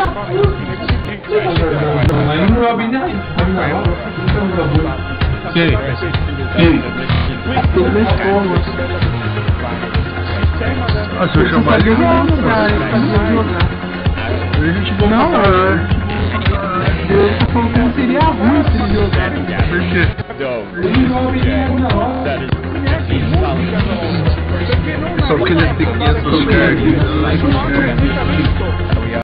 Mas não Robin não. Quem? Ah, se eu chamar ele, não, não, eu tô falando como seria ruim se ele jogasse. Por quê? Ele joga bem na hora. Só porque ele é pequeno,